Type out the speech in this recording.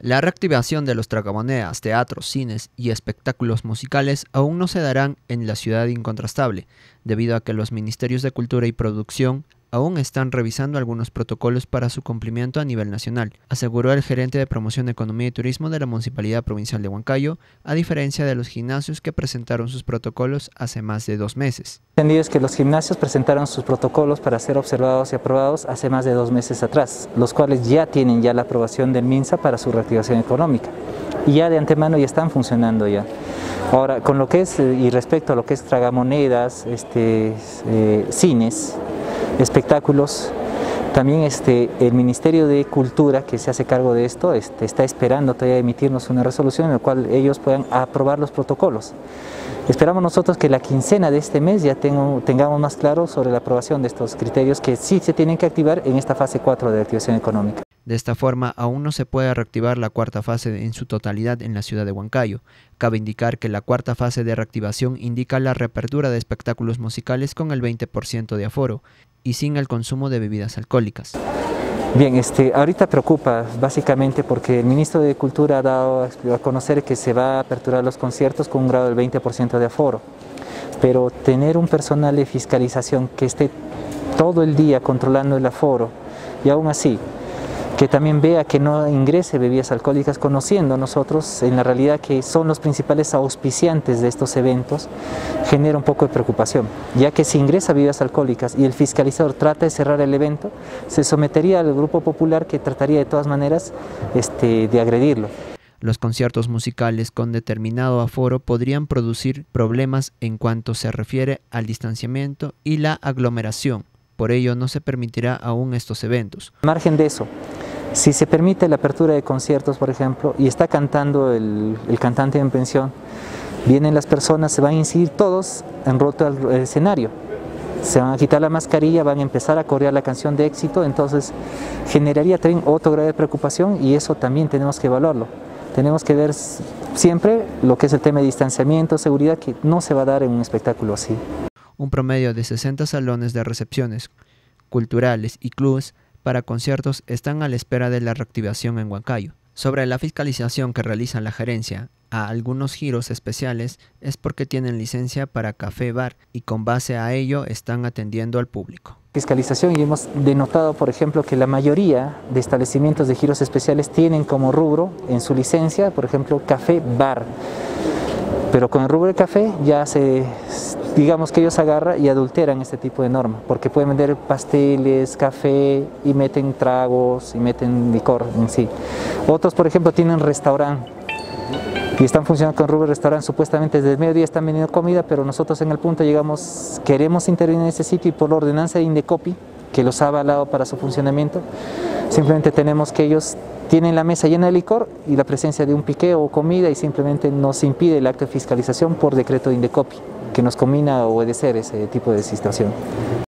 La reactivación de los tragamonedas, teatros, cines y espectáculos musicales aún no se darán en la ciudad incontrastable, debido a que los Ministerios de Cultura y Producción aún están revisando algunos protocolos para su cumplimiento a nivel nacional, aseguró el gerente de Promoción de Economía y Turismo de la Municipalidad Provincial de Huancayo, a diferencia de los gimnasios que presentaron sus protocolos hace más de 2 meses. Entendido es que los gimnasios presentaron sus protocolos para ser observados y aprobados hace más de 2 meses atrás, los cuales ya tienen la aprobación del MINSA para su reactivación económica y ya de antemano ya están funcionando ya. Ahora, con lo que es y respecto a lo que es tragamonedas, cines, espectáculos, también el Ministerio de Cultura, que se hace cargo de esto, está esperando todavía emitirnos una resolución en la cual ellos puedan aprobar los protocolos. Esperamos nosotros que la quincena de este mes ya tengamos más claro sobre la aprobación de estos criterios que sí se tienen que activar en esta fase 4 de activación económica. De esta forma, aún no se puede reactivar la cuarta fase en su totalidad en la ciudad de Huancayo. Cabe indicar que la cuarta fase de reactivación indica la reapertura de espectáculos musicales con el 20% de aforo y sin el consumo de bebidas alcohólicas. Bien, ahorita preocupa básicamente porque el ministro de Cultura ha dado a conocer que se va a aperturar los conciertos con un grado del 20% de aforo, pero tener un personal de fiscalización que esté todo el día controlando el aforo y aún así que también vea que no ingrese bebidas alcohólicas, conociendo nosotros en la realidad que son los principales auspiciantes de estos eventos, genera un poco de preocupación, ya que si ingresa bebidas alcohólicas y el fiscalizador trata de cerrar el evento, se sometería al grupo popular que trataría de todas maneras de agredirlo. Los conciertos musicales con determinado aforo podrían producir problemas en cuanto se refiere al distanciamiento y la aglomeración, por ello no se permitirá aún estos eventos. Al margen de eso, si se permite la apertura de conciertos, por ejemplo, y está cantando el cantante en pensión, vienen las personas, se van a incidir todos en roto al escenario, se van a quitar la mascarilla, van a empezar a corear la canción de éxito, entonces generaría también otro grado de preocupación y eso también tenemos que evaluarlo. Tenemos que ver siempre lo que es el tema de distanciamiento, seguridad, que no se va a dar en un espectáculo así. Un promedio de 60 salones de recepciones culturales y clubes para conciertos están a la espera de la reactivación en Huancayo. Sobre la fiscalización que realiza la gerencia a algunos giros especiales es porque tienen licencia para café-bar y con base a ello están atendiendo al público. Fiscalización y hemos denotado, por ejemplo, que la mayoría de establecimientos de giros especiales tienen como rubro en su licencia, por ejemplo, café-bar. Pero con el rubro de café ya digamos que ellos agarran y adulteran este tipo de norma, porque pueden vender pasteles, café y meten tragos y meten licor en sí. Otros, por ejemplo, tienen restaurante y están funcionando con rubro de restaurante, supuestamente desde el mediodía están vendiendo comida, pero nosotros en el punto queremos intervenir en este sitio y por la ordenanza de Indecopi, que los ha avalado para su funcionamiento, simplemente tenemos que ellos tienen la mesa llena de licor y la presencia de un piqueo o comida y simplemente nos impide el acto de fiscalización por decreto de Indecopi, que nos combina a obedecer ese tipo de situación.